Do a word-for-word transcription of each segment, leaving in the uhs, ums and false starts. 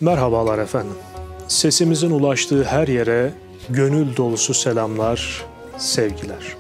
Merhabalar efendim. Sesimizin ulaştığı her yere gönül dolusu selamlar, sevgiler.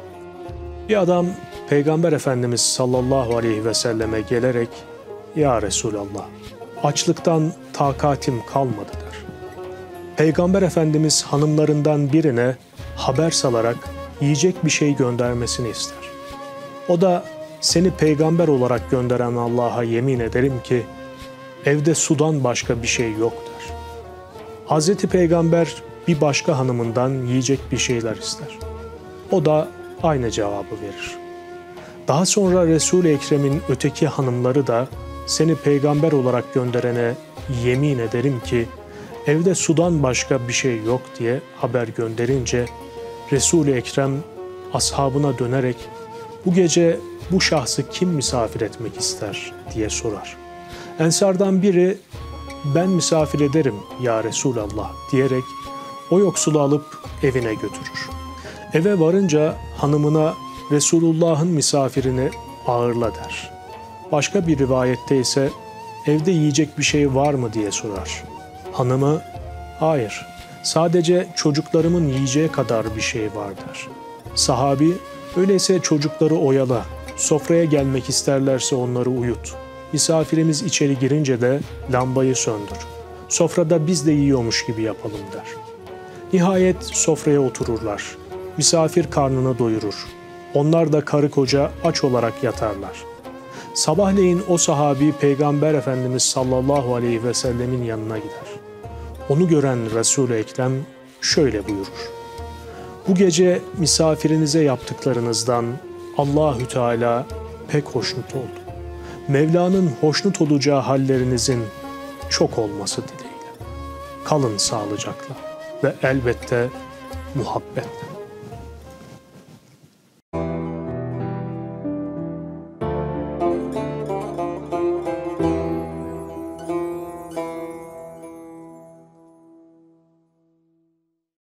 Bir adam Peygamber Efendimiz sallallahu aleyhi ve selleme gelerek "Ya Resulallah, açlıktan takatim kalmadı" der. Peygamber Efendimiz hanımlarından birine haber salarak yiyecek bir şey göndermesini ister. O da "Seni peygamber olarak gönderen Allah'a yemin ederim ki evde sudan başka bir şey yok" der. Hazreti Peygamber bir başka hanımından yiyecek bir şeyler ister. O da aynı cevabı verir. Daha sonra Resul-i Ekrem'in öteki hanımları da "Seni peygamber olarak gönderene yemin ederim ki evde sudan başka bir şey yok" diye haber gönderince Resul-i Ekrem ashabına dönerek "Bu gece bu şahsı kim misafir etmek ister?" diye sorar. Ensardan biri "Ben misafir ederim ya Resulallah" diyerek o yoksulu alıp evine götürür. Eve varınca hanımına "Resulullah'ın misafirini ağırla" der. Başka bir rivayette ise "Evde yiyecek bir şey var mı?" diye sorar. Hanımı "Hayır, sadece çocuklarımın yiyeceği kadar bir şey var" der. Sahabi "Öyleyse çocukları oyala, sofraya gelmek isterlerse onları uyut. Misafirimiz içeri girince de lambayı söndür. Sofrada biz de yiyormuş gibi yapalım" der. Nihayet sofraya otururlar. Misafir karnını doyurur. Onlar da karı koca aç olarak yatarlar. Sabahleyin o sahabi Peygamber Efendimiz sallallahu aleyhi ve sellemin yanına gider. Onu gören Resul-i Ekrem şöyle buyurur: "Bu gece misafirinize yaptıklarınızdan Allahü Teala pek hoşnut oldu. Mevla'nın hoşnut olacağı hallerinizin çok olması dileğiyle. Kalın sağlıcakla ve elbette muhabbetle."